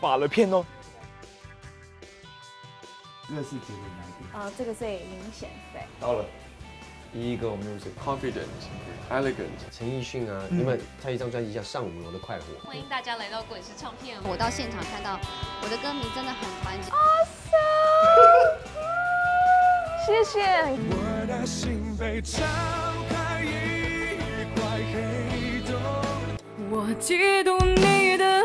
发了片哦。 这个是结尾哪一点？ 这个最明显，对。 到了，Ego Music confident、elegant。 陈奕迅啊，原本他一张专辑叫《上五楼的快活》。 欢迎大家来到滚石唱片。 我到现场看到我的歌迷真的很团结。 谢谢。 我的心被敞开一块黑洞， 我嫉妒你的